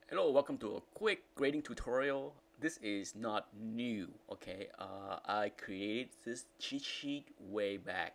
Hello, welcome to a quick grading tutorial. This is not new, okay? I created this cheat sheet way back,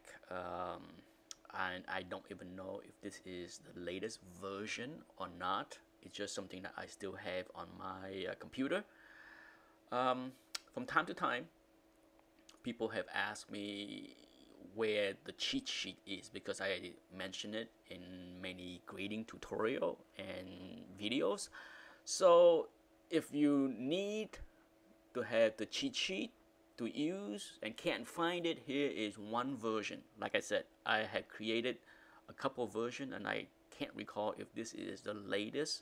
and I don't even know if this is the latest version or not. It's just something that I still have on my computer. Um, from time to time, people have asked me where the cheat sheet is because I mentioned it in many grading tutorial and videos. So if you need to have the cheat sheet to use and can't find it, here is one version. Like I said, I had created a couple versions and I can't recall if this is the latest.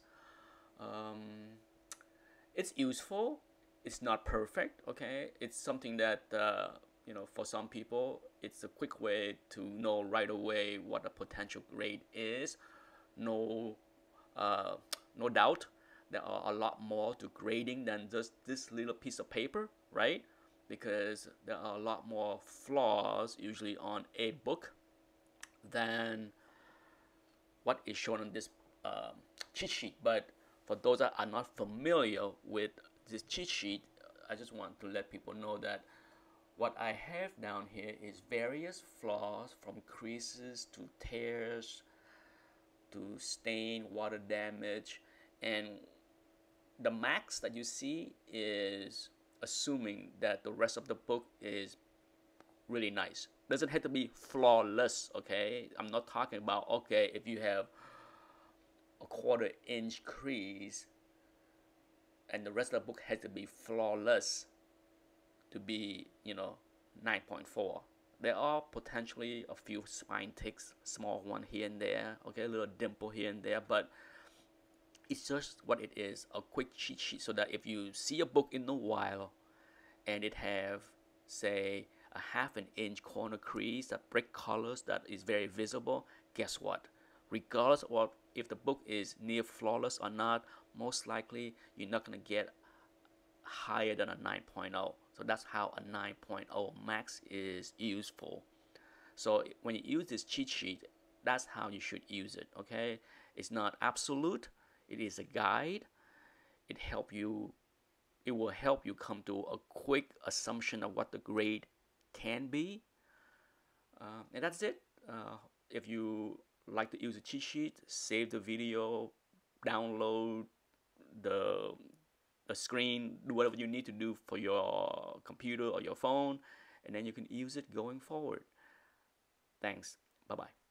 Um, it's useful. It's not perfect. Okay, it's something that for some people, it's a quick way to know right away what a potential grade is. No, uh, no doubt, there are a lot more to grading than just this little piece of paper, right? Because there are a lot more flaws usually on a book than what is shown on this um, cheat sheet. But for those that are not familiar with this cheat sheet, I just want to let people know that what I have down here is various flaws from creases to tears to stain, water damage, and the max that you see is assuming that the rest of the book is really nice. Doesn't have to be flawless, okay? I'm not talking about, okay, if you have a quarter-inch crease and the rest of the book has to be flawless to be, 9.4. There are potentially a few spine ticks, small one here and there, okay, a little dimple here and there, but it's just what it is, a quick cheat sheet, so that if you see a book in a while and it have, say, a half an inch corner crease, that brick colors that is very visible, guess what? Regardless of if the book is near flawless or not, most likely you're not going to get higher than a 9.0. So that's how a 9.0 max is useful. So when you use this cheat sheet, that's how you should use it, okay? It's not absolute. It is a guide. It will help you come to a quick assumption of what the grade can be. And that's it. If you like to use a cheat sheet, save the video, download the the screen, do whatever you need to do for your computer or your phone, and then you can use it going forward. Thanks. Bye bye.